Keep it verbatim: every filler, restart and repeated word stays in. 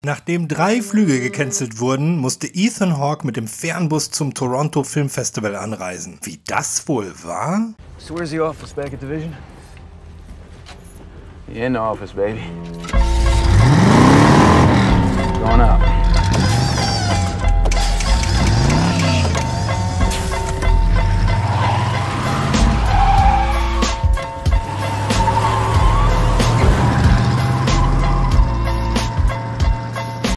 Nachdem drei Flüge gecancelt wurden, musste Ethan Hawke mit dem Fernbus zum Toronto Film Festival anreisen. Wie das wohl war? So where's the office back at Division? In the office, baby.